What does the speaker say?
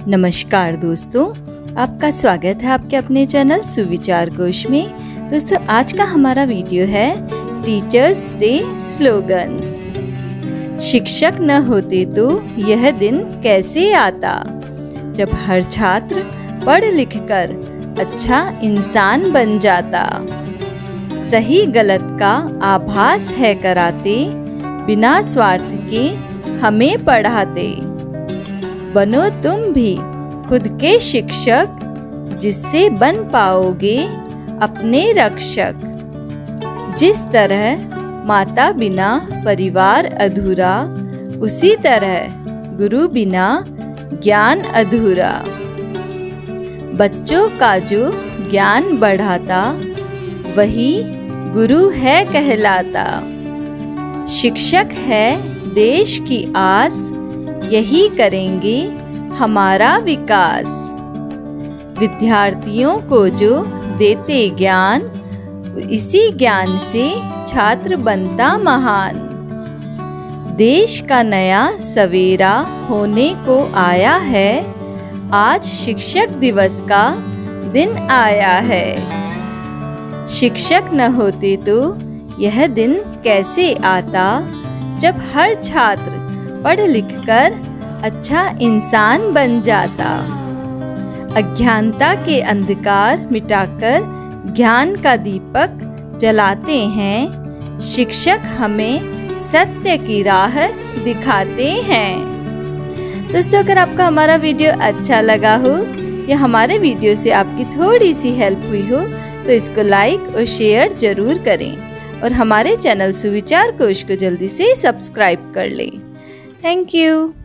नमस्कार दोस्तों, आपका स्वागत है आपके अपने चैनल सुविचार कोश में। दोस्तों, आज का हमारा वीडियो है टीचर्स डे स्लोगन्स। शिक्षक न होते तो यह दिन कैसे आता, जब हर छात्र पढ़ लिख कर अच्छा इंसान बन जाता। सही गलत का आभास है कराते, बिना स्वार्थ के हमें पढ़ाते। बनो तुम भी खुद के शिक्षक, जिससे बन पाओगे अपने रक्षक। जिस तरह माता बिना परिवार अधूरा, उसी तरह गुरु बिना ज्ञान अधूरा। बच्चों का जो ज्ञान बढ़ाता, वही गुरु है कहलाता। शिक्षक है देश की आस, यही करेंगे हमारा विकास। विद्यार्थियों को जो देते ज्ञान, इसी ज्ञान से छात्र बनता महान। देश का नया सवेरा होने को आया है, आज शिक्षक दिवस का दिन आया है। शिक्षक न होते तो यह दिन कैसे आता, जब हर छात्र पढ़ लिख कर अच्छा इंसान बन जाता। अज्ञानता के अंधकार मिटाकर ज्ञान का दीपक जलाते हैं। शिक्षक हमें सत्य की राह दिखाते हैं। दोस्तों, अगर आपको हमारा वीडियो अच्छा लगा हो या हमारे वीडियो से आपकी थोड़ी सी हेल्प हुई हो, तो इसको लाइक और शेयर जरूर करें और हमारे चैनल सुविचार कोश को जल्दी से सब्सक्राइब कर लें। Thank you.